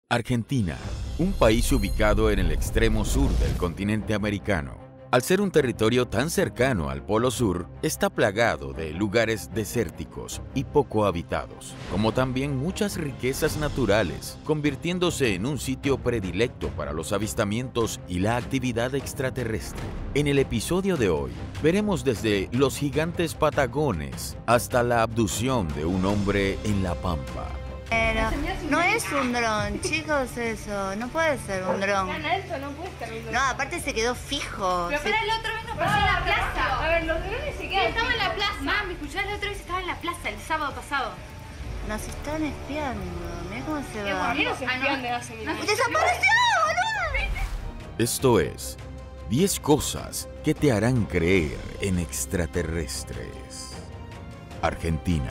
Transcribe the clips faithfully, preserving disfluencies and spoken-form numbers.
Argentina, un país ubicado en el extremo sur del continente americano. Al ser un territorio tan cercano al Polo Sur, está plagado de lugares desérticos y poco habitados, como también muchas riquezas naturales, convirtiéndose en un sitio predilecto para los avistamientos y la actividad extraterrestre. En el episodio de hoy, veremos desde los gigantes patagones hasta la abducción de un hombre en La Pampa. Pero no es un dron, chicos, eso. No puede ser un dron. Tan alto, no puede estar un dron. No, aparte se quedó fijo. Pero se... espera, la otra vez nos pasó en la plaza. A ver, los drones se quedan. Estaba en la plaza. Mami, escuchás, la otra vez estaba en la plaza el sábado pasado. Nos están espiando. Mirá cómo se va. ¿Por qué nos espían de hace mil años? ¡Desapareció, boludo! Esto es diez cosas que te harán creer en extraterrestres. Argentina.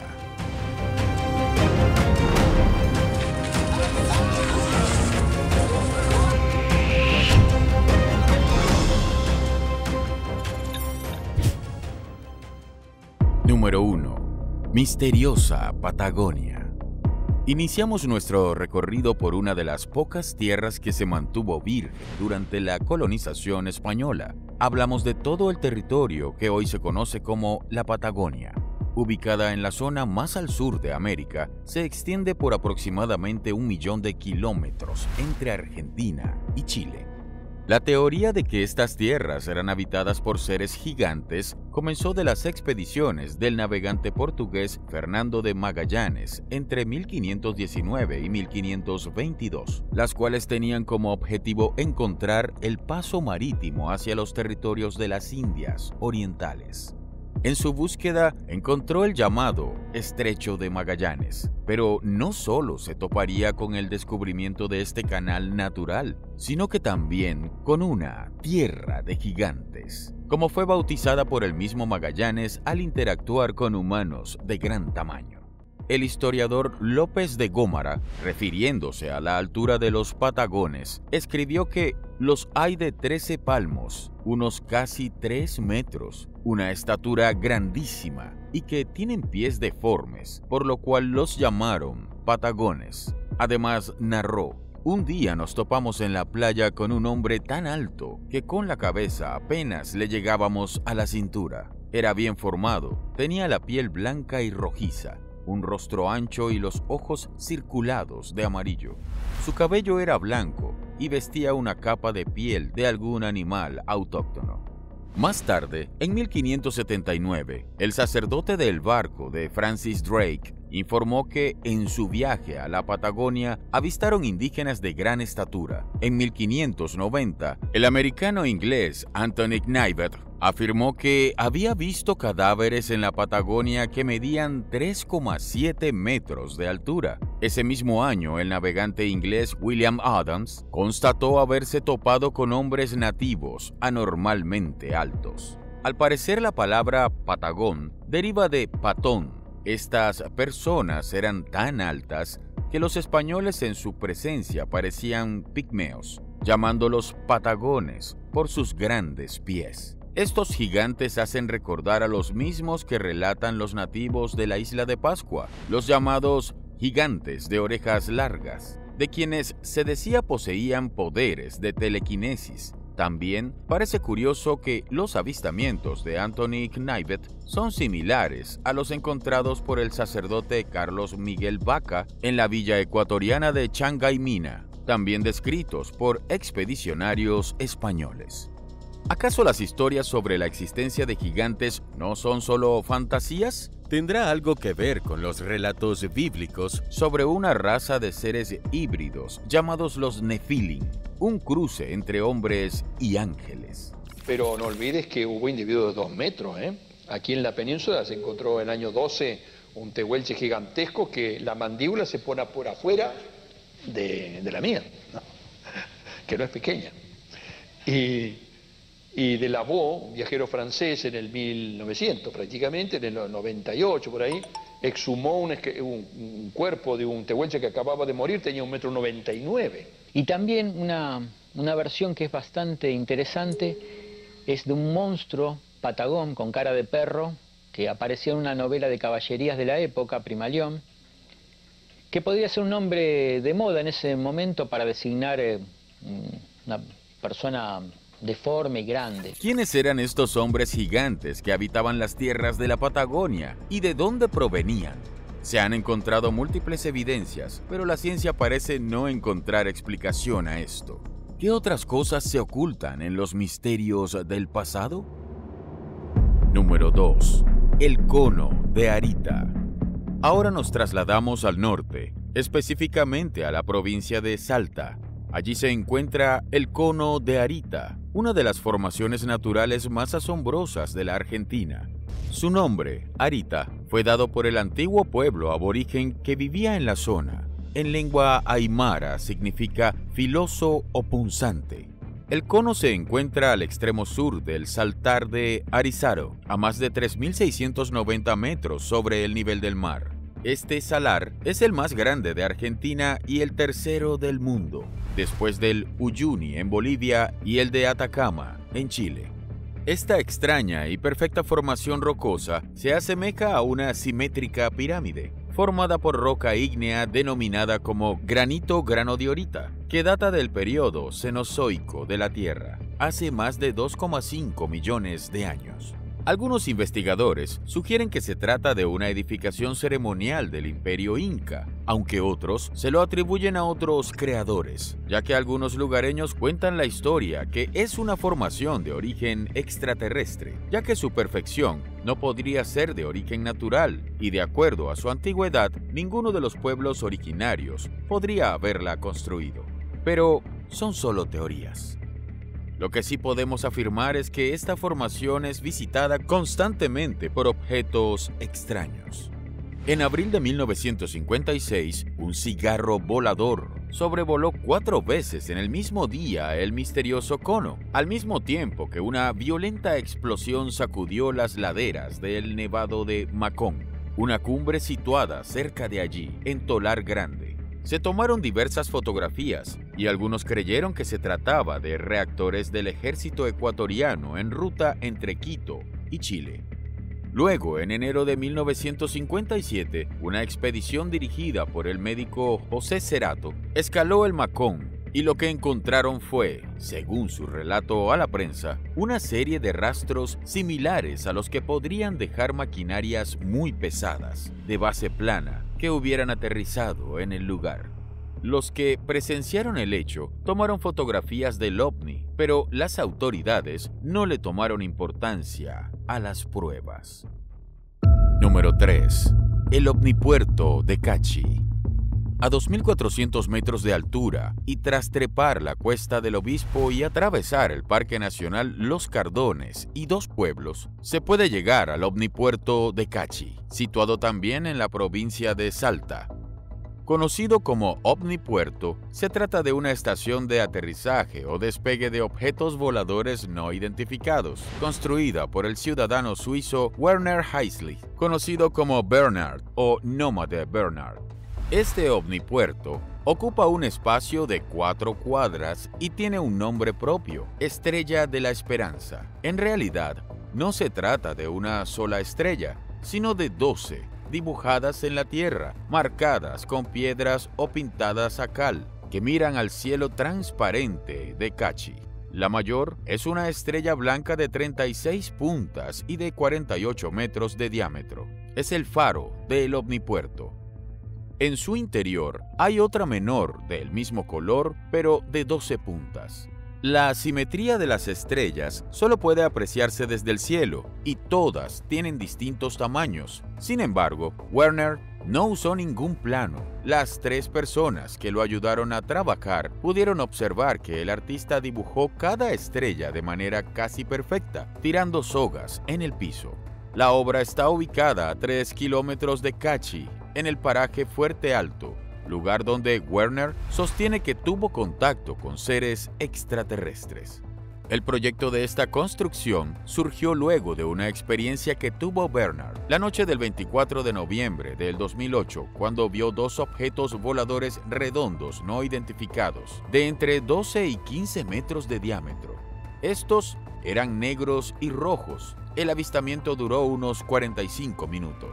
Número uno. Misteriosa Patagonia. Iniciamos nuestro recorrido por una de las pocas tierras que se mantuvo virgen durante la colonización española. Hablamos de todo el territorio que hoy se conoce como la Patagonia. Ubicada en la zona más al sur de América, se extiende por aproximadamente un millón de kilómetros entre Argentina y Chile. La teoría de que estas tierras eran habitadas por seres gigantes comenzó de las expediciones del navegante portugués Fernando de Magallanes entre mil quinientos diecinueve y mil quinientos veintidós, las cuales tenían como objetivo encontrar el paso marítimo hacia los territorios de las Indias Orientales. En su búsqueda encontró el llamado Estrecho de Magallanes, pero no solo se toparía con el descubrimiento de este canal natural, sino que también con una tierra de gigantes, como fue bautizada por el mismo Magallanes al interactuar con humanos de gran tamaño. El historiador López de Gómara, refiriéndose a la altura de los Patagones, escribió que los hay de trece palmos, unos casi tres metros, una estatura grandísima y que tienen pies deformes, por lo cual los llamaron patagones. Además, narró: un día nos topamos en la playa con un hombre tan alto que con la cabeza apenas le llegábamos a la cintura. Era bien formado, tenía la piel blanca y rojiza, un rostro ancho y los ojos circulados de amarillo. Su cabello era blanco y vestía una capa de piel de algún animal autóctono. Más tarde, en mil quinientos setenta y nueve, el sacerdote del barco de Francis Drake informó que en su viaje a la Patagonia avistaron indígenas de gran estatura. En mil quinientos noventa, el americano inglés Anthony Knivet afirmó que había visto cadáveres en la Patagonia que medían tres coma siete metros de altura. Ese mismo año, el navegante inglés William Adams constató haberse topado con hombres nativos anormalmente altos. Al parecer, la palabra patagón deriva de patón. Estas personas eran tan altas que los españoles en su presencia parecían pigmeos, llamándolos patagones por sus grandes pies. Estos gigantes hacen recordar a los mismos que relatan los nativos de la isla de Pascua, los llamados gigantes de orejas largas, de quienes se decía poseían poderes de telequinesis. También parece curioso que los avistamientos de Anthony Knivet son similares a los encontrados por el sacerdote Carlos Miguel Vaca en la villa ecuatoriana de Changaymina, también descritos por expedicionarios españoles. ¿Acaso las historias sobre la existencia de gigantes no son solo fantasías? ¿Tendrá algo que ver con los relatos bíblicos sobre una raza de seres híbridos llamados los Nefilim, un cruce entre hombres y ángeles? Pero no olvides que hubo individuos de dos metros, ¿eh? Aquí en la península se encontró en el año doce un tehuelche gigantesco que la mandíbula se pone por afuera de, de la mía, ¿no? Que no es pequeña. Y... Y de Lavaux, un viajero francés en el mil novecientos prácticamente, en el noventa y ocho por ahí, exhumó un, un, un cuerpo de un tehuelche que acababa de morir, tenía un metro noventa y nueve. Y también una, una versión que es bastante interesante es de un monstruo patagón con cara de perro que apareció en una novela de caballerías de la época, Primalión, que podría ser un nombre de moda en ese momento para designar eh, una persona deforme y grande. ¿Quiénes eran estos hombres gigantes que habitaban las tierras de la Patagonia y de dónde provenían? Se han encontrado múltiples evidencias, pero la ciencia parece no encontrar explicación a esto. ¿Qué otras cosas se ocultan en los misterios del pasado? Número dos. El cono de Arita. Ahora nos trasladamos al norte, específicamente a la provincia de Salta. Allí se encuentra el cono de Arita, una de las formaciones naturales más asombrosas de la Argentina. Su nombre, Arita, fue dado por el antiguo pueblo aborigen que vivía en la zona. En lengua aymara significa filoso o punzante. El cono se encuentra al extremo sur del Saltar de Arizaro, a más de tres mil seiscientos noventa metros sobre el nivel del mar. Este salar es el más grande de Argentina y el tercero del mundo, después del Uyuni en Bolivia y el de Atacama en Chile. Esta extraña y perfecta formación rocosa se asemeja a una simétrica pirámide, formada por roca ígnea denominada como granito granodiorita, que data del periodo Cenozoico de la Tierra, hace más de dos coma cinco millones de años. Algunos investigadores sugieren que se trata de una edificación ceremonial del Imperio Inca, aunque otros se lo atribuyen a otros creadores, ya que algunos lugareños cuentan la historia que es una formación de origen extraterrestre, ya que su perfección no podría ser de origen natural y, de acuerdo a su antigüedad, ninguno de los pueblos originarios podría haberla construido. Pero son solo teorías. Lo que sí podemos afirmar es que esta formación es visitada constantemente por objetos extraños. En abril de mil novecientos cincuenta y seis, un cigarro volador sobrevoló cuatro veces en el mismo día el misterioso cono, al mismo tiempo que una violenta explosión sacudió las laderas del Nevado de Macón, una cumbre situada cerca de allí, en Tolar Grande. Se tomaron diversas fotografías y algunos creyeron que se trataba de reactores del ejército ecuatoriano en ruta entre Quito y Chile. Luego, en enero de mil novecientos cincuenta y siete, una expedición dirigida por el médico José Cerato escaló el Macón y lo que encontraron fue, según su relato a la prensa, una serie de rastros similares a los que podrían dejar maquinarias muy pesadas, de base plana, que hubieran aterrizado en el lugar. Los que presenciaron el hecho tomaron fotografías del ovni, pero las autoridades no le tomaron importancia a las pruebas. Número tres. El ovnipuerto de Cachi. A dos mil cuatrocientos metros de altura y tras trepar la Cuesta del Obispo y atravesar el Parque Nacional Los Cardones y Dos Pueblos, se puede llegar al ovnipuerto de Cachi, situado también en la provincia de Salta. Conocido como ovnipuerto, se trata de una estación de aterrizaje o despegue de objetos voladores no identificados, construida por el ciudadano suizo Werner Heißlich, conocido como Bernard o Nómade Bernard. Este ovnipuerto ocupa un espacio de cuatro cuadras y tiene un nombre propio, Estrella de la Esperanza. En realidad, no se trata de una sola estrella, sino de doce, dibujadas en la tierra, marcadas con piedras o pintadas a cal, que miran al cielo transparente de Cachi. La mayor es una estrella blanca de treinta y seis puntas y de cuarenta y ocho metros de diámetro. Es el faro del ovnipuerto. En su interior hay otra menor del mismo color, pero de doce puntas. La simetría de las estrellas solo puede apreciarse desde el cielo y todas tienen distintos tamaños. Sin embargo, Werner no usó ningún plano. Las tres personas que lo ayudaron a trabajar pudieron observar que el artista dibujó cada estrella de manera casi perfecta, tirando sogas en el piso. La obra está ubicada a tres kilómetros de Cachi, en el paraje Fuerte Alto, lugar donde Werner sostiene que tuvo contacto con seres extraterrestres. El proyecto de esta construcción surgió luego de una experiencia que tuvo Bernard la noche del veinticuatro de noviembre del dos mil ocho, cuando vio dos objetos voladores redondos no identificados, de entre doce y quince metros de diámetro. Estos eran negros y rojos. El avistamiento duró unos cuarenta y cinco minutos.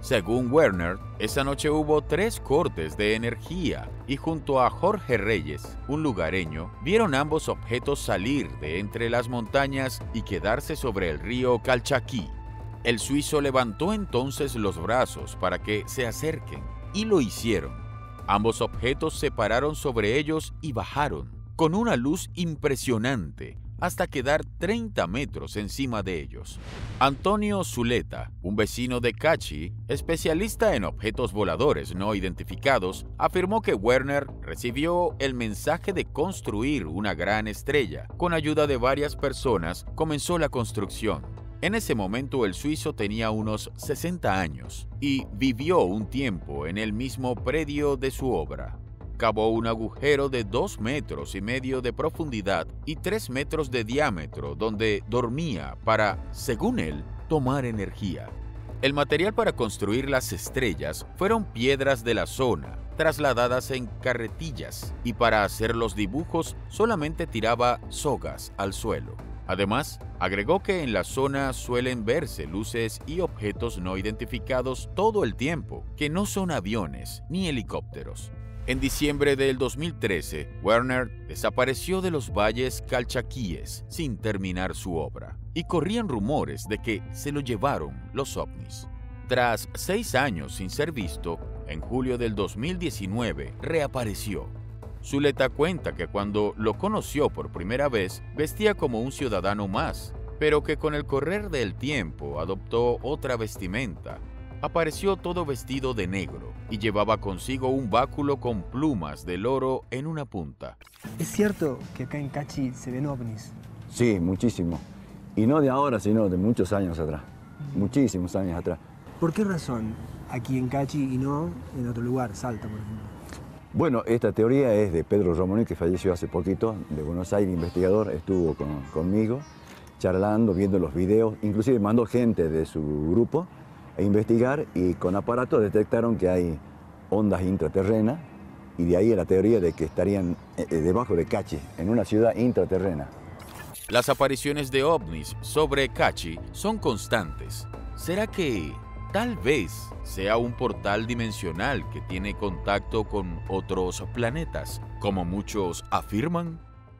Según Werner, esa noche hubo tres cortes de energía y junto a Jorge Reyes, un lugareño, vieron ambos objetos salir de entre las montañas y quedarse sobre el río Calchaquí. El suizo levantó entonces los brazos para que se acerquen y lo hicieron. Ambos objetos se pararon sobre ellos y bajaron, con una luz impresionante, hasta quedar treinta metros encima de ellos. Antonio Zuleta, un vecino de Cachi, especialista en objetos voladores no identificados, afirmó que Werner recibió el mensaje de construir una gran estrella. Con ayuda de varias personas, comenzó la construcción. En ese momento el suizo tenía unos sesenta años y vivió un tiempo en el mismo predio de su obra. Cavó un agujero de dos metros y medio de profundidad y tres metros de diámetro donde dormía para, según él, tomar energía. El material para construir las estrellas fueron piedras de la zona, trasladadas en carretillas, y para hacer los dibujos solamente tiraba sogas al suelo. Además, agregó que en la zona suelen verse luces y objetos no identificados todo el tiempo, que no son aviones ni helicópteros. En diciembre del dos mil trece, Werner desapareció de los valles calchaquíes sin terminar su obra, y corrían rumores de que se lo llevaron los ovnis. Tras seis años sin ser visto, en julio del dos mil diecinueve reapareció. Zuleta cuenta que cuando lo conoció por primera vez, vestía como un ciudadano más, pero que con el correr del tiempo adoptó otra vestimenta. Apareció todo vestido de negro y llevaba consigo un báculo con plumas de loro en una punta. ¿Es cierto que acá en Cachi se ven ovnis? Sí, muchísimo. Y no de ahora, sino de muchos años atrás. Muchísimos años atrás. ¿Por qué razón aquí en Cachi y no en otro lugar, Salta, por ejemplo? Bueno, esta teoría es de Pedro Romoni, que falleció hace poquito, de Buenos Aires, investigador, estuvo con, conmigo, charlando, viendo los videos, inclusive mandó gente de su grupo a investigar y con aparatos detectaron que hay ondas intraterrenas y de ahí la teoría de que estarían eh, debajo de Cachi, en una ciudad intraterrena. Las apariciones de ovnis sobre Cachi son constantes. ¿Será que tal vez sea un portal dimensional que tiene contacto con otros planetas, como muchos afirman?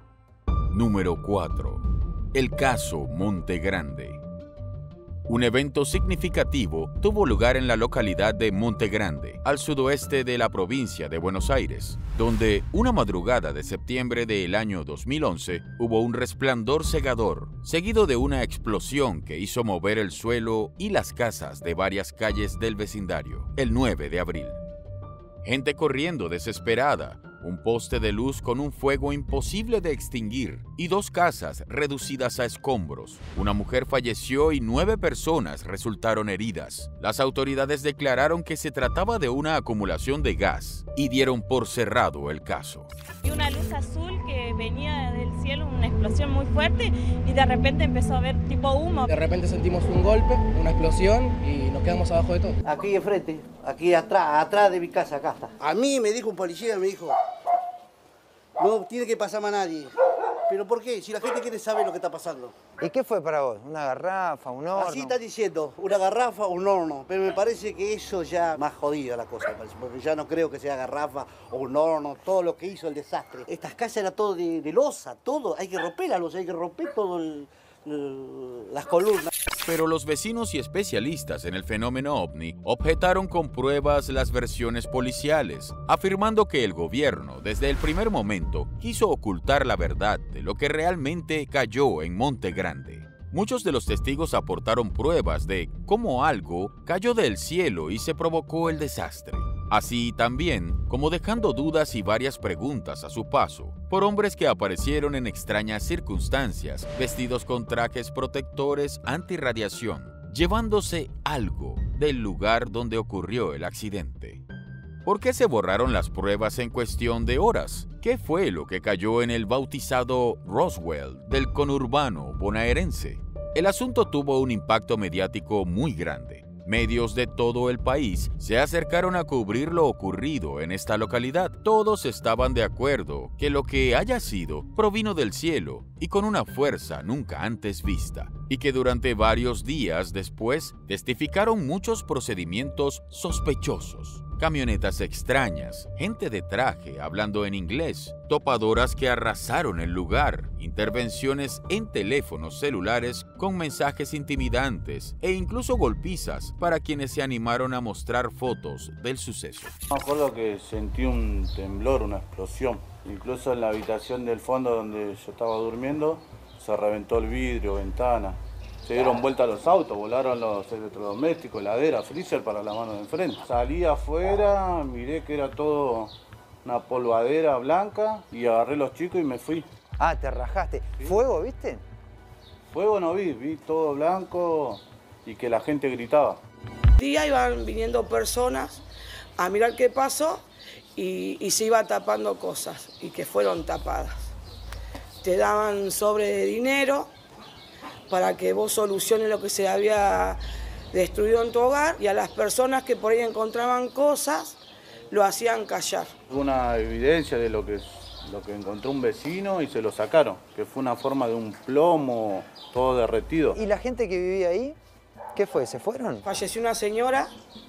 Número cuatro. El caso Monte Grande. Un evento significativo tuvo lugar en la localidad de Monte Grande, al sudoeste de la provincia de Buenos Aires, donde una madrugada de septiembre del año dos mil once hubo un resplandor cegador, seguido de una explosión que hizo mover el suelo y las casas de varias calles del vecindario, el nueve de abril. Gente corriendo desesperada, un poste de luz con un fuego imposible de extinguir y dos casas reducidas a escombros. Una mujer falleció y nueve personas resultaron heridas. Las autoridades declararon que se trataba de una acumulación de gas y dieron por cerrado el caso. Y una luz azul que venía del cielo, una explosión muy fuerte, y de repente empezó a ver tipo humo. De repente sentimos un golpe, una explosión y nos quedamos abajo de todo. Aquí enfrente, aquí atrás, atrás de mi casa, acá está. A mí me dijo un policía, me dijo, no tiene que pasar más nadie. ¿Pero por qué? Si la gente quiere saber lo que está pasando. ¿Y qué fue para vos? ¿Una garrafa, un horno? Así está diciendo, una garrafa, un horno. Pero me parece que eso ya más jodida la cosa, porque ya no creo que sea garrafa o un horno, todo lo que hizo el desastre. Estas casas eran todo de, de losa, todo. Hay que romper la losa, hay que romper todo el, el, las columnas. Pero los vecinos y especialistas en el fenómeno ovni objetaron con pruebas las versiones policiales, afirmando que el gobierno desde el primer momento quiso ocultar la verdad de lo que realmente cayó en Monte Grande. Muchos de los testigos aportaron pruebas de cómo algo cayó del cielo y se provocó el desastre. Así también como dejando dudas y varias preguntas a su paso por hombres que aparecieron en extrañas circunstancias, vestidos con trajes protectores antirradiación, llevándose algo del lugar donde ocurrió el accidente. ¿Por qué se borraron las pruebas en cuestión de horas? ¿Qué fue lo que cayó en el bautizado Roswell del conurbano bonaerense? El asunto tuvo un impacto mediático muy grande. Medios de todo el país se acercaron a cubrir lo ocurrido en esta localidad. Todos estaban de acuerdo que lo que haya sido provino del cielo y con una fuerza nunca antes vista. y que durante varios días después testificaron muchos procedimientos sospechosos. Camionetas extrañas, gente de traje hablando en inglés, topadoras que arrasaron el lugar, intervenciones en teléfonos celulares con mensajes intimidantes e incluso golpizas para quienes se animaron a mostrar fotos del suceso. Me acuerdo que sentí un temblor, una explosión. Incluso en la habitación del fondo donde yo estaba durmiendo se reventó el vidrio, ventana. Se dieron vuelta los autos, volaron los electrodomésticos, heladera, freezer para la mano de enfrente. Salí afuera, miré que era todo una polvadera blanca y agarré los chicos y me fui. Ah, te rajaste. ¿Sí? ¿Fuego, viste? Fuego no vi, vi todo blanco y que la gente gritaba. Día iban viniendo personas a mirar qué pasó y, y se iba tapando cosas y que fueron tapadas. Te daban sobre de dinero para que vos soluciones lo que se había destruido en tu hogar, y a las personas que por ahí encontraban cosas, lo hacían callar. Una evidencia de lo que, lo que encontró un vecino y se lo sacaron, que fue una forma de un plomo todo derretido. ¿Y la gente que vivía ahí, qué fue? ¿Se fueron? Falleció una señora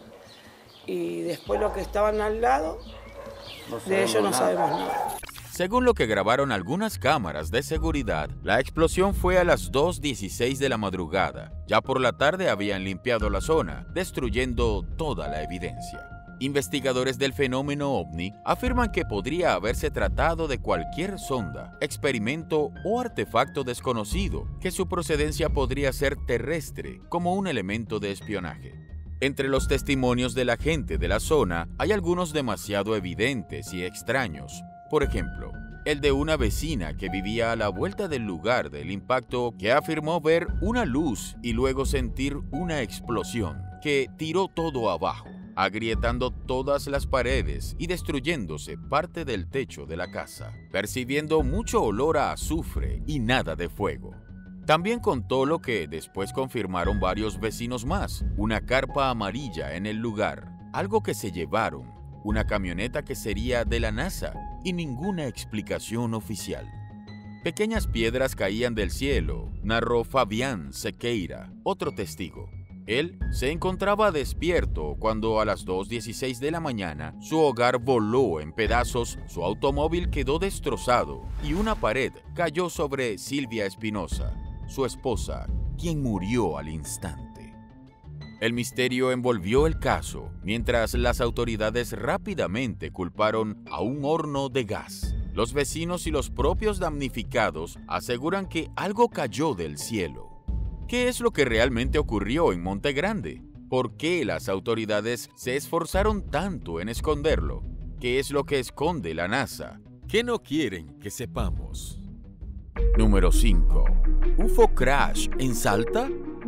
y después los que estaban al lado, no de ellos no nada. sabemos nada. Según lo que grabaron algunas cámaras de seguridad, la explosión fue a las dos dieciséis de la madrugada. Ya por la tarde habían limpiado la zona, destruyendo toda la evidencia. Investigadores del fenómeno ovni afirman que podría haberse tratado de cualquier sonda, experimento o artefacto desconocido, que su procedencia podría ser terrestre, como un elemento de espionaje. Entre los testimonios de la gente de la zona hay algunos demasiado evidentes y extraños. Por ejemplo, el de una vecina que vivía a la vuelta del lugar del impacto, que afirmó ver una luz y luego sentir una explosión que tiró todo abajo, agrietando todas las paredes y destruyéndose parte del techo de la casa, percibiendo mucho olor a azufre y nada de fuego. También contó lo que después confirmaron varios vecinos más: una carpa amarilla en el lugar, algo que se llevaron, una camioneta que sería de la NASA y ninguna explicación oficial. Pequeñas piedras caían del cielo, narró Fabián Sequeira, otro testigo. Él se encontraba despierto cuando a las dos dieciséis de la mañana su hogar voló en pedazos, su automóvil quedó destrozado y una pared cayó sobre Silvia Espinosa, su esposa, quien murió al instante. El misterio envolvió el caso, mientras las autoridades rápidamente culparon a un horno de gas. Los vecinos y los propios damnificados aseguran que algo cayó del cielo. ¿Qué es lo que realmente ocurrió en Monte Grande? ¿Por qué las autoridades se esforzaron tanto en esconderlo? ¿Qué es lo que esconde la NASA? ¿Qué no quieren que sepamos? Número cinco. ¿U F O Crash en Salta?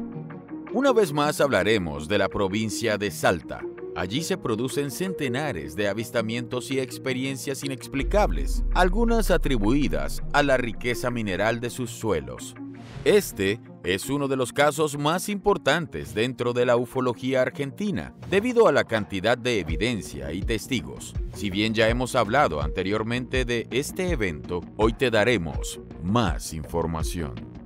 Una vez más hablaremos de la provincia de Salta. Allí se producen centenares de avistamientos y experiencias inexplicables, algunas atribuidas a la riqueza mineral de sus suelos. Este es uno de los casos más importantes dentro de la ufología argentina, debido a la cantidad de evidencia y testigos. Si bien ya hemos hablado anteriormente de este evento, hoy te daremos más información.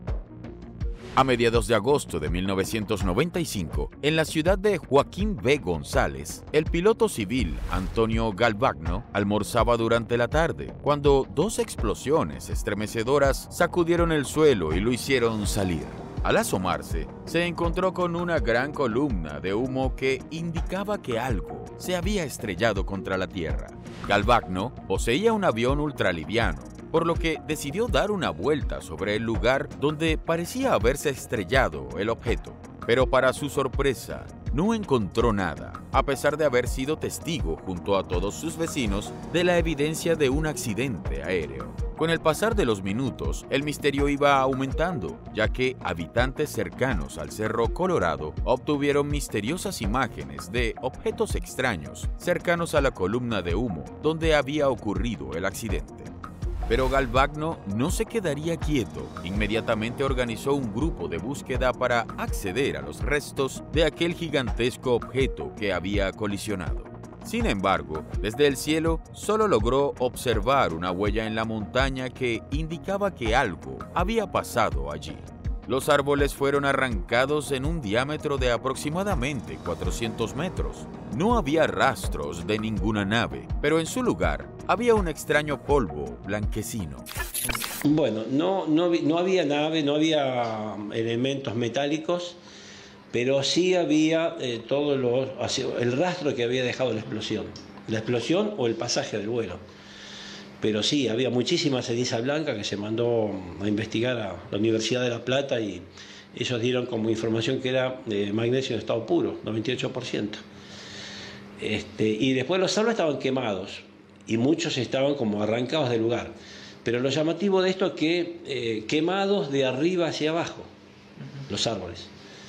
A mediados de agosto de mil novecientos noventa y cinco, en la ciudad de Joaquín B. González, el piloto civil Antonio Galvagno almorzaba durante la tarde, cuando dos explosiones estremecedoras sacudieron el suelo y lo hicieron salir. Al asomarse, se encontró con una gran columna de humo que indicaba que algo se había estrellado contra la tierra. Galvagno poseía un avión ultraliviano, por lo que decidió dar una vuelta sobre el lugar donde parecía haberse estrellado el objeto. Pero para su sorpresa, no encontró nada, a pesar de haber sido testigo junto a todos sus vecinos de la evidencia de un accidente aéreo. Con el pasar de los minutos, el misterio iba aumentando, ya que habitantes cercanos al Cerro Colorado obtuvieron misteriosas imágenes de objetos extraños cercanos a la columna de humo donde había ocurrido el accidente. Pero Galvagno no se quedaría quieto. Inmediatamente organizó un grupo de búsqueda para acceder a los restos de aquel gigantesco objeto que había colisionado. Sin embargo, desde el cielo solo logró observar una huella en la montaña que indicaba que algo había pasado allí. Los árboles fueron arrancados en un diámetro de aproximadamente cuatrocientos metros. No había rastros de ninguna nave, pero en su lugar había un extraño polvo blanquecino. Bueno, no, no, no había nave, no había elementos metálicos, pero sí había eh, todo lo, el rastro que había dejado la explosión. La explosión o el pasaje del vuelo. Pero sí, había muchísima ceniza blanca que se mandó a investigar a la Universidad de La Plata y ellos dieron como información que era eh, magnesio en estado puro, noventa y ocho por ciento. Este, y después los árboles estaban quemados y muchos estaban como arrancados del lugar. Pero lo llamativo de esto es que eh, quemados de arriba hacia abajo, los árboles.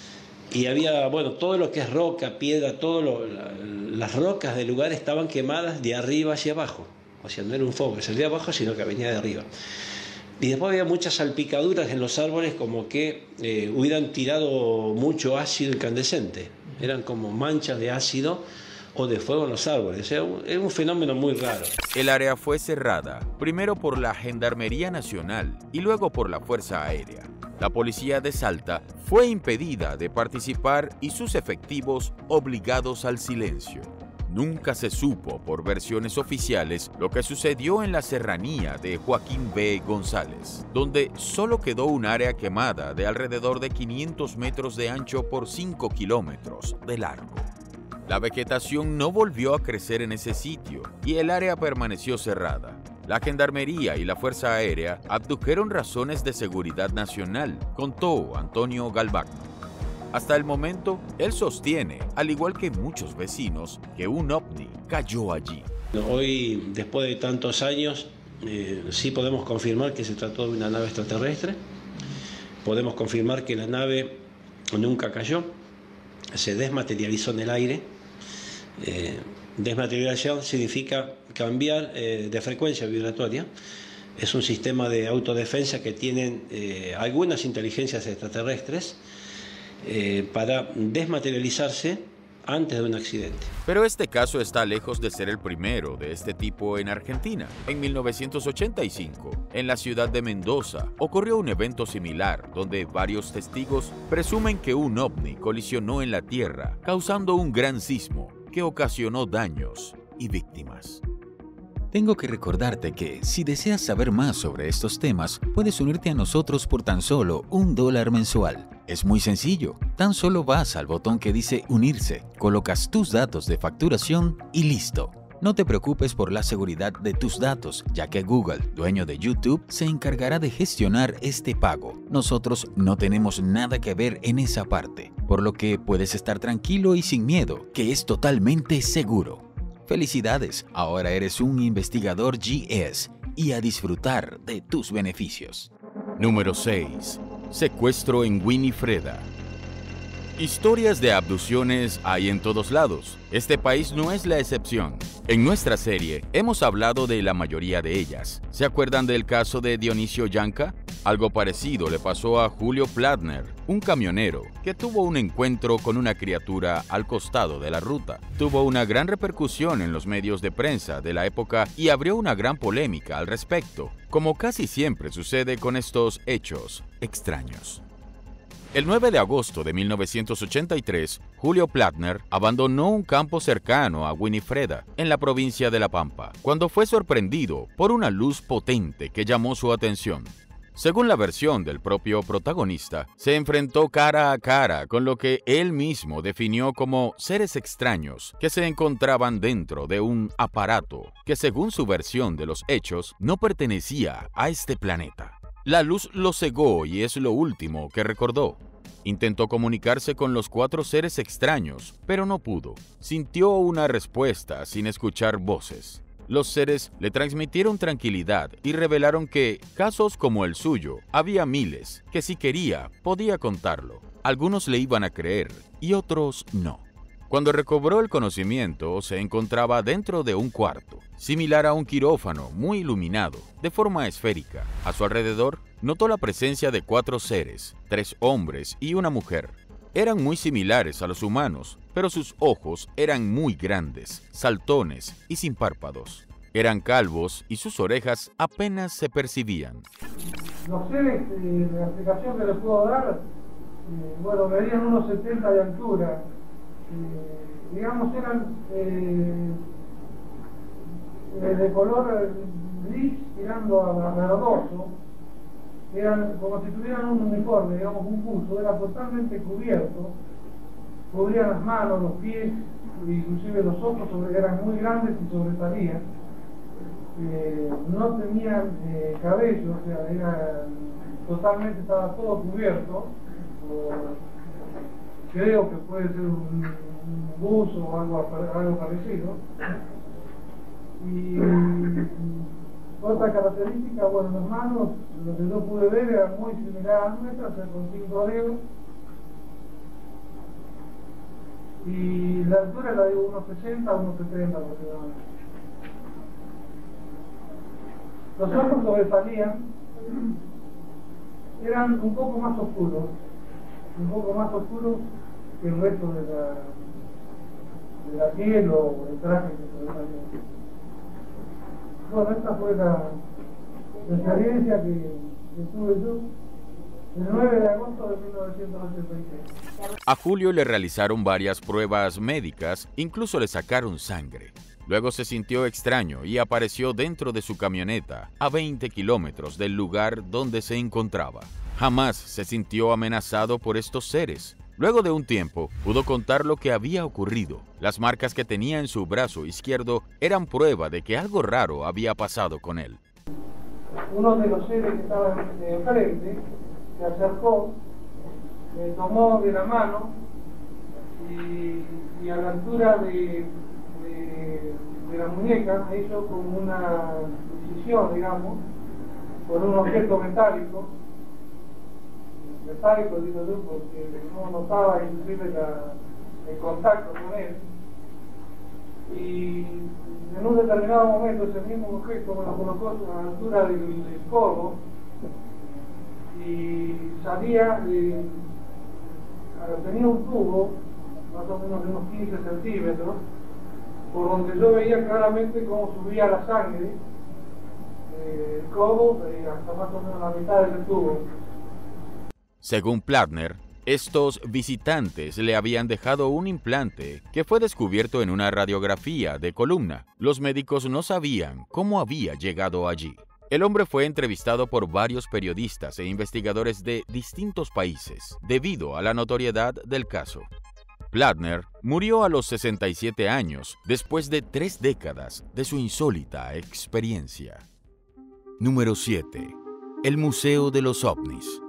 Y había, bueno, todo lo que es roca, piedra, todo lo, la, las rocas del lugar estaban quemadas de arriba hacia abajo. O sea, no era un fuego que salía de abajo, sino que venía de arriba. Y después había muchas salpicaduras en los árboles, como que eh, hubieran tirado mucho ácido incandescente. Eran como manchas de ácido o de fuego en los árboles. O sea, es un fenómeno muy raro. El área fue cerrada, primero por la Gendarmería Nacional y luego por la Fuerza Aérea. La policía de Salta fue impedida de participar y sus efectivos obligados al silencio. Nunca se supo, por versiones oficiales, lo que sucedió en la serranía de Joaquín B. González, donde solo quedó un área quemada de alrededor de quinientos metros de ancho por cinco kilómetros de largo. La vegetación no volvió a crecer en ese sitio y el área permaneció cerrada. La Gendarmería y la Fuerza Aérea abdujeron razones de seguridad nacional, contó Antonio Galvagno. Hasta el momento, él sostiene, al igual que muchos vecinos, que un ovni cayó allí. Hoy, después de tantos años, eh, sí podemos confirmar que se trató de una nave extraterrestre. Podemos confirmar que la nave nunca cayó, se desmaterializó en el aire. Eh, desmaterialización significa cambiar eh, de frecuencia vibratoria. Es un sistema de autodefensa que tienen eh, algunas inteligencias extraterrestres eh, para desmaterializarse antes de un accidente. Pero este caso está lejos de ser el primero de este tipo en Argentina. En mil novecientos ochenta y cinco, en la ciudad de Mendoza, ocurrió un evento similar donde varios testigos presumen que un ovni colisionó en la Tierra, causando un gran sismo que ocasionó daños y víctimas. Tengo que recordarte que, si deseas saber más sobre estos temas, puedes unirte a nosotros por tan solo un dólar mensual. Es muy sencillo, tan solo vas al botón que dice unirse, colocas tus datos de facturación y listo. No te preocupes por la seguridad de tus datos, ya que Google, dueño de YouTube, se encargará de gestionar este pago. Nosotros no tenemos nada que ver en esa parte, por lo que puedes estar tranquilo y sin miedo, que es totalmente seguro. Felicidades, ahora eres un investigador G S y a disfrutar de tus beneficios. Número seis. Secuestro en Winifreda. Historias de abducciones hay en todos lados. Este país no es la excepción. En nuestra serie hemos hablado de la mayoría de ellas. ¿Se acuerdan del caso de Dionisio Yanca? Algo parecido le pasó a Julio Platner, un camionero que tuvo un encuentro con una criatura al costado de la ruta. Tuvo una gran repercusión en los medios de prensa de la época y abrió una gran polémica al respecto, como casi siempre sucede con estos hechos extraños. El nueve de agosto de mil novecientos ochenta y tres, Julio Platner abandonó un campo cercano a Winifreda, en la provincia de La Pampa, cuando fue sorprendido por una luz potente que llamó su atención. Según la versión del propio protagonista, se enfrentó cara a cara con lo que él mismo definió como seres extraños que se encontraban dentro de un aparato que, según su versión de los hechos, no pertenecía a este planeta. La luz lo cegó y es lo último que recordó. Intentó comunicarse con los cuatro seres extraños, pero no pudo. Sintió una respuesta sin escuchar voces. Los seres le transmitieron tranquilidad y revelaron que, casos como el suyo, había miles, que si quería, podía contarlo. Algunos le iban a creer y otros no. Cuando recobró el conocimiento, se encontraba dentro de un cuarto, similar a un quirófano muy iluminado, de forma esférica. A su alrededor, notó la presencia de cuatro seres, tres hombres y una mujer. Eran muy similares a los humanos, pero sus ojos eran muy grandes, saltones y sin párpados. Eran calvos y sus orejas apenas se percibían. Los seres, eh, la explicación que les puedo dar, eh, bueno, medían unos setenta de altura. Eh, digamos, eran eh, de color gris tirando a verdoso. Eran como si tuvieran un uniforme, digamos, un buzo, era totalmente cubierto. Cubrían las manos, los pies, inclusive los ojos sobre, eran muy grandes y sobresalían. Eh, no tenían eh, cabello, o sea, era, totalmente estaba todo cubierto. O, creo que puede ser un, un buzo o algo, algo parecido. Y otra característica, bueno, las manos, lo que yo pude ver, eran muy similares a nuestras, o sea, con cinco dedos. Y la altura era de unos sesenta a unos setenta aproximadamente. Los ojos sobresalían, eran un poco más oscuros, un poco más oscuros que el resto de la, de la piel o el traje que sobresalía. Bueno, esta fue la, la experiencia que, que tuve yo el nueve de agosto de mil novecientos ochenta y seis. A Julio le realizaron varias pruebas médicas, incluso le sacaron sangre. Luego se sintió extraño y apareció dentro de su camioneta, a veinte kilómetros del lugar donde se encontraba. Jamás se sintió amenazado por estos seres. Luego de un tiempo, pudo contar lo que había ocurrido. Las marcas que tenía en su brazo izquierdo eran prueba de que algo raro había pasado con él. Uno de los seres que estaba enfrente se acercó, me tomó de la mano y, y a la altura de... De, de la muñeca me hizo como una incisión, digamos, con un objeto metálico, metálico digo yo, porque no notaba inclusive la, el contacto con él. Y en un determinado momento ese mismo objeto me lo colocó a la altura del, del codo y salía, de, tenía un tubo más o menos de unos quince centímetros, por donde yo veía claramente cómo subía la sangre del eh, codo eh, hasta más o menos la mitad del tubo. Según Plattner, estos visitantes le habían dejado un implante que fue descubierto en una radiografía de columna. Los médicos no sabían cómo había llegado allí. El hombre fue entrevistado por varios periodistas e investigadores de distintos países debido a la notoriedad del caso. Plattner murió a los sesenta y siete años, después de tres décadas de su insólita experiencia. Número siete. El Museo de los OVNIs.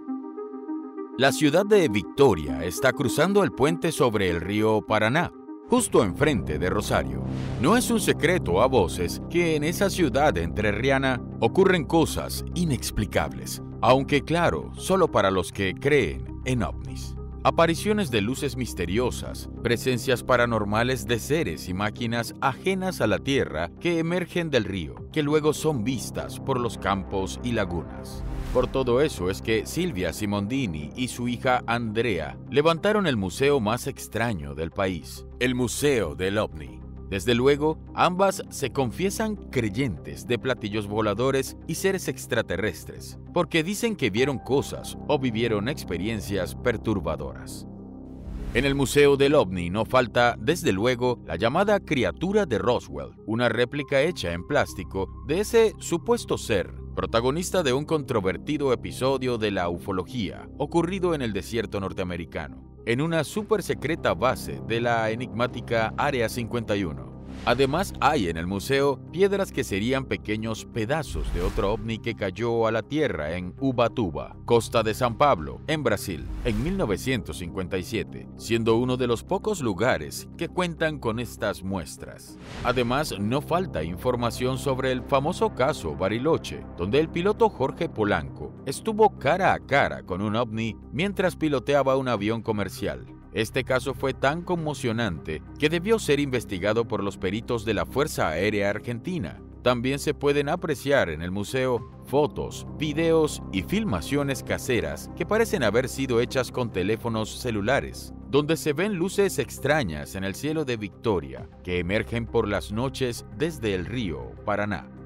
La ciudad de Victoria está cruzando el puente sobre el río Paraná, justo enfrente de Rosario. No es un secreto a voces que en esa ciudad entrerriana ocurren cosas inexplicables, aunque claro, solo para los que creen en ovnis. Apariciones de luces misteriosas, presencias paranormales de seres y máquinas ajenas a la Tierra que emergen del río, que luego son vistas por los campos y lagunas. Por todo eso es que Silvia Simondini y su hija Andrea levantaron el museo más extraño del país, el Museo del OVNI. Desde luego, ambas se confiesan creyentes de platillos voladores y seres extraterrestres, porque dicen que vieron cosas o vivieron experiencias perturbadoras. En el Museo del OVNI no falta, desde luego, la llamada criatura de Roswell, una réplica hecha en plástico de ese supuesto ser, protagonista de un controvertido episodio de la ufología ocurrido en el desierto norteamericano, en una super secreta base de la enigmática Área cincuenta y uno. Además, hay en el museo piedras que serían pequeños pedazos de otro ovni que cayó a la Tierra en Ubatuba, costa de San Pablo, en Brasil, en mil novecientos cincuenta y siete, siendo uno de los pocos lugares que cuentan con estas muestras. Además, no falta información sobre el famoso caso Bariloche, donde el piloto Jorge Polanco estuvo cara a cara con un ovni mientras piloteaba un avión comercial. Este caso fue tan conmocionante que debió ser investigado por los peritos de la Fuerza Aérea Argentina. También se pueden apreciar en el museo fotos, videos y filmaciones caseras que parecen haber sido hechas con teléfonos celulares, donde se ven luces extrañas en el cielo de Victoria que emergen por las noches desde el río Paraná.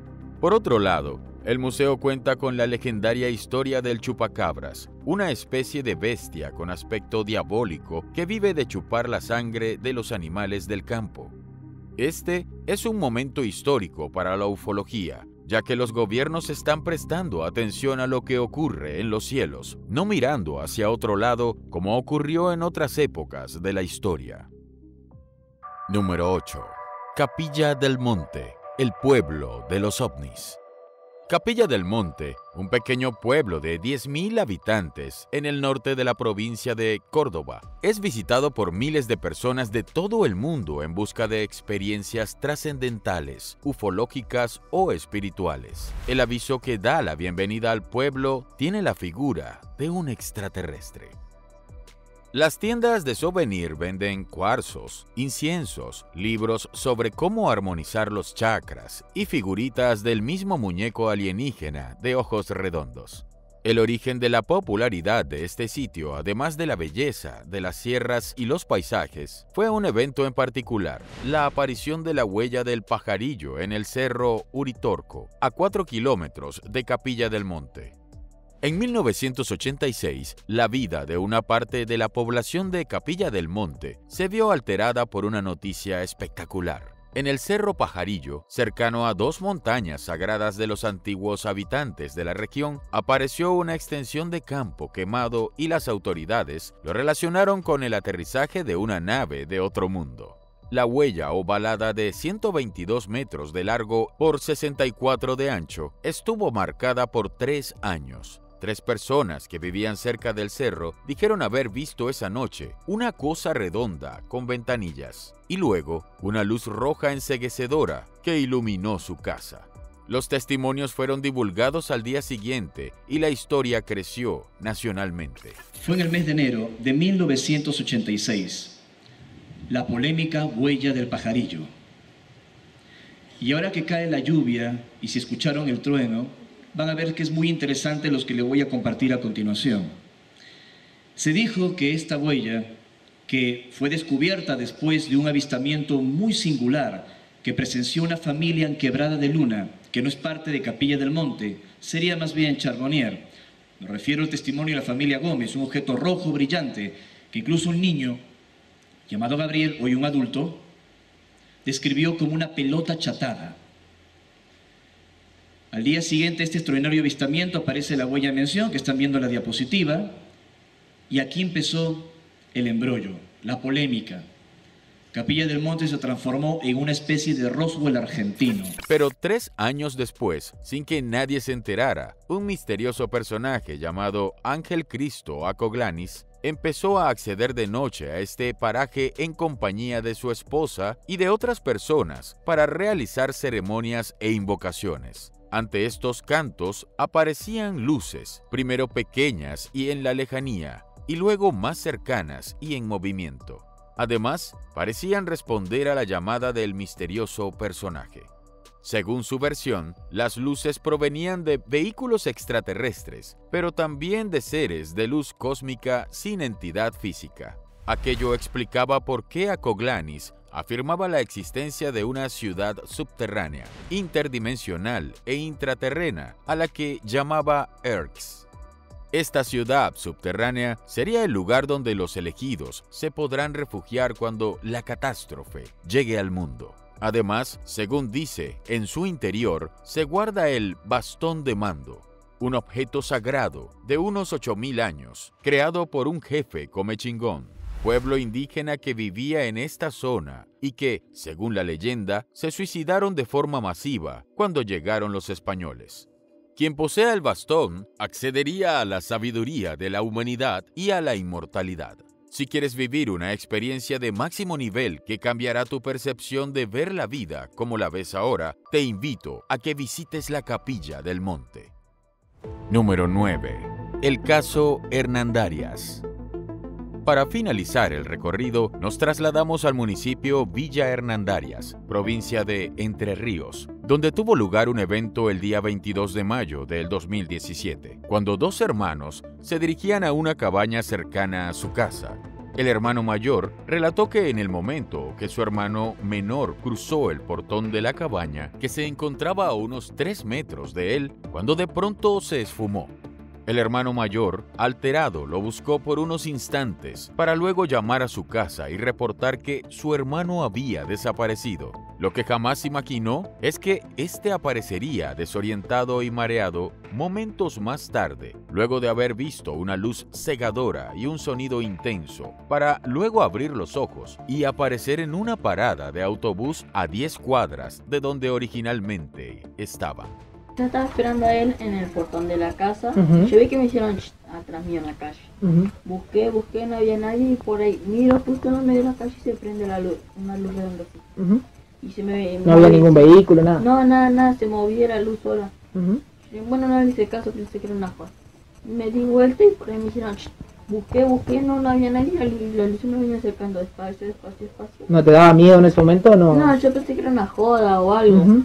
Por otro lado, el museo cuenta con la legendaria historia del chupacabras, una especie de bestia con aspecto diabólico que vive de chupar la sangre de los animales del campo. Este es un momento histórico para la ufología, ya que los gobiernos están prestando atención a lo que ocurre en los cielos, no mirando hacia otro lado como ocurrió en otras épocas de la historia. Número ocho. Capilla del Monte, el pueblo de los ovnis. Capilla del Monte, un pequeño pueblo de diez mil habitantes en el norte de la provincia de Córdoba, es visitado por miles de personas de todo el mundo en busca de experiencias trascendentales, ufológicas o espirituales. El aviso que da la bienvenida al pueblo tiene la figura de un extraterrestre. Las tiendas de souvenir venden cuarzos, inciensos, libros sobre cómo armonizar los chakras y figuritas del mismo muñeco alienígena de ojos redondos. El origen de la popularidad de este sitio, además de la belleza de las sierras y los paisajes, fue un evento en particular, la aparición de la huella del pajarillo en el cerro Uritorco, a cuatro kilómetros de Capilla del Monte. En mil novecientos ochenta y seis, la vida de una parte de la población de Capilla del Monte se vio alterada por una noticia espectacular. En el Cerro Pajarillo, cercano a dos montañas sagradas de los antiguos habitantes de la región, apareció una extensión de campo quemado y las autoridades lo relacionaron con el aterrizaje de una nave de otro mundo. La huella ovalada de ciento veintidós metros de largo por sesenta y cuatro de ancho estuvo marcada por tres años. Tres personas que vivían cerca del cerro dijeron haber visto esa noche una cosa redonda con ventanillas y luego una luz roja enceguecedora que iluminó su casa. Los testimonios fueron divulgados al día siguiente y la historia creció nacionalmente. Fue en el mes de enero de mil novecientos ochenta y seis, la polémica huella del pajarillo. Y ahora que cae la lluvia y si escucharon el trueno, van a ver que es muy interesante los que les voy a compartir a continuación. Se dijo que esta huella, que fue descubierta después de un avistamiento muy singular que presenció una familia en Quebrada de Luna, que no es parte de Capilla del Monte, sería más bien Charbonnier. Me refiero al testimonio de la familia Gómez, un objeto rojo brillante que incluso un niño llamado Gabriel, hoy un adulto, describió como una pelota chatada. Al día siguiente este extraordinario avistamiento aparece la huella de mención, que están viendo en la diapositiva, y aquí empezó el embrollo, la polémica. Capilla del Monte se transformó en una especie de Roswell argentino. Pero tres años después, sin que nadie se enterara, un misterioso personaje llamado Ángel Cristo Acoglanis empezó a acceder de noche a este paraje en compañía de su esposa y de otras personas para realizar ceremonias e invocaciones. Ante estos cantos aparecían luces, primero pequeñas y en la lejanía, y luego más cercanas y en movimiento. Además, parecían responder a la llamada del misterioso personaje. Según su versión, las luces provenían de vehículos extraterrestres, pero también de seres de luz cósmica sin entidad física. Aquello explicaba por qué Acoglanis afirmaba la existencia de una ciudad subterránea, interdimensional e intraterrena, a la que llamaba Erx. Esta ciudad subterránea sería el lugar donde los elegidos se podrán refugiar cuando la catástrofe llegue al mundo. Además, según dice, en su interior se guarda el bastón de mando, un objeto sagrado de unos ocho mil años, creado por un jefe comechingón, pueblo indígena que vivía en esta zona y que, según la leyenda, se suicidaron de forma masiva cuando llegaron los españoles. Quien posea el bastón accedería a la sabiduría de la humanidad y a la inmortalidad. Si quieres vivir una experiencia de máximo nivel que cambiará tu percepción de ver la vida como la ves ahora, te invito a que visites la Capilla del Monte. Número nueve. El caso Hernandarias. Para finalizar el recorrido, nos trasladamos al municipio Villa Hernandarias, provincia de Entre Ríos, donde tuvo lugar un evento el día veintidós de mayo del dos mil diecisiete, cuando dos hermanos se dirigían a una cabaña cercana a su casa. El hermano mayor relató que en el momento que su hermano menor cruzó el portón de la cabaña, que se encontraba a unos tres metros de él, cuando de pronto se esfumó. El hermano mayor, alterado, lo buscó por unos instantes para luego llamar a su casa y reportar que su hermano había desaparecido. Lo que jamás imaginó es que éste aparecería desorientado y mareado momentos más tarde, luego de haber visto una luz cegadora y un sonido intenso, para luego abrir los ojos y aparecer en una parada de autobús a diez cuadras de donde originalmente estaba. Yo estaba esperando a él en el portón de la casa. Ujú. Yo vi que me hicieron ch- atrás mío en la calle. Ujú. Busqué, busqué, no había nadie y por ahí miro justo en el medio de la calle y se prende la luz, una luz redonda así. Ujú. Y se me No había ningún vehículo, nada. No, nada, nada, se movía la luz sola. Ujú. Y bueno, no le hice caso, pensé que era una joda. Me di vuelta y por ahí me hicieron ch- busqué, busqué, no, no había nadie, la, lu- la luz se me venía acercando despacio, despacio, despacio. ¿No te daba miedo en ese momento o no? No, yo pensé que era una joda o algo. Ujú.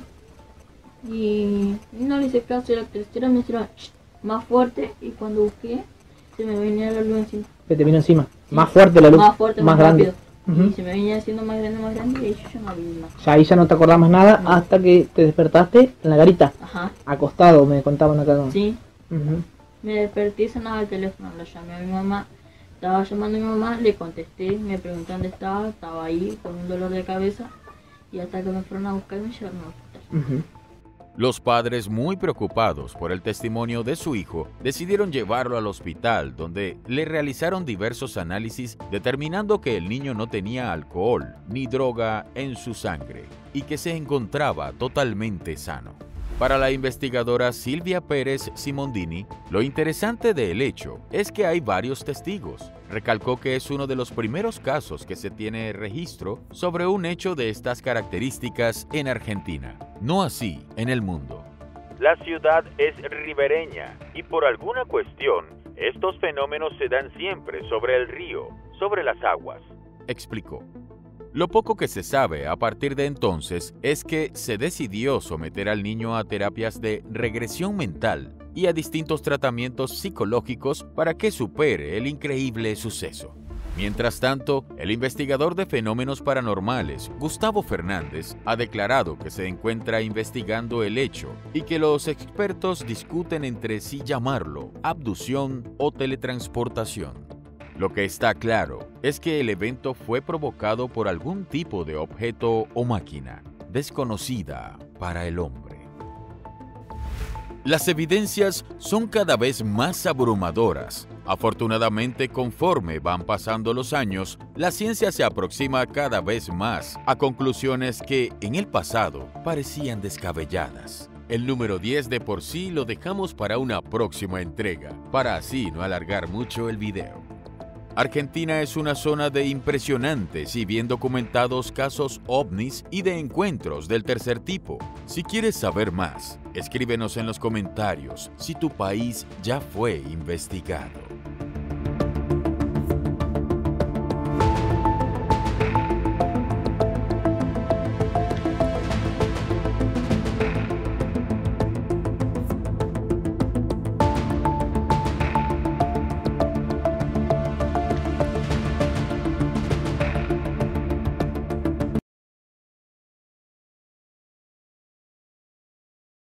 Y no le hice caso, y la tercera me hicieron ch- más fuerte y cuando busqué se me venía la luz encima. Que te vino encima. Más fuerte la luz. Más fuerte, más, grande. rápido. Ujú. Y se me venía haciendo más grande, más grande y yo no vi más. Ya ahí ya no te acordás más nada hasta que te despertaste en la garita. Ajá. Acostado, me contaban acá. Sí. Ujú. Me desperté y sonaba el teléfono, lo llamé a mi mamá. Estaba llamando a mi mamá, le contesté, me preguntó dónde estaba, estaba ahí con un dolor de cabeza y hasta que me fueron a buscar me llevaron al hospital. Ujú. Los padres, muy preocupados por el testimonio de su hijo, decidieron llevarlo al hospital, donde le realizaron diversos análisis determinando que el niño no tenía alcohol ni droga en su sangre y que se encontraba totalmente sano. Para la investigadora Silvia Pérez Simondini, lo interesante del hecho es que hay varios testigos. Recalcó que es uno de los primeros casos que se tiene registro sobre un hecho de estas características en Argentina, no así en el mundo. La ciudad es ribereña y por alguna cuestión, estos fenómenos se dan siempre sobre el río, sobre las aguas. Explicó. Lo poco que se sabe a partir de entonces es que se decidió someter al niño a terapias de regresión mental y a distintos tratamientos psicológicos para que supere el increíble suceso. Mientras tanto, el investigador de fenómenos paranormales, Gustavo Fernández, ha declarado que se encuentra investigando el hecho y que los expertos discuten entre si llamarlo abducción o teletransportación. Lo que está claro es que el evento fue provocado por algún tipo de objeto o máquina desconocida para el hombre. Las evidencias son cada vez más abrumadoras. Afortunadamente, conforme van pasando los años, la ciencia se aproxima cada vez más a conclusiones que en el pasado parecían descabelladas. El número diez de por sí lo dejamos para una próxima entrega, para así no alargar mucho el video. Argentina es una zona de impresionantes y bien documentados casos ovnis y de encuentros del tercer tipo. Si quieres saber más, escríbenos en los comentarios si tu país ya fue investigado.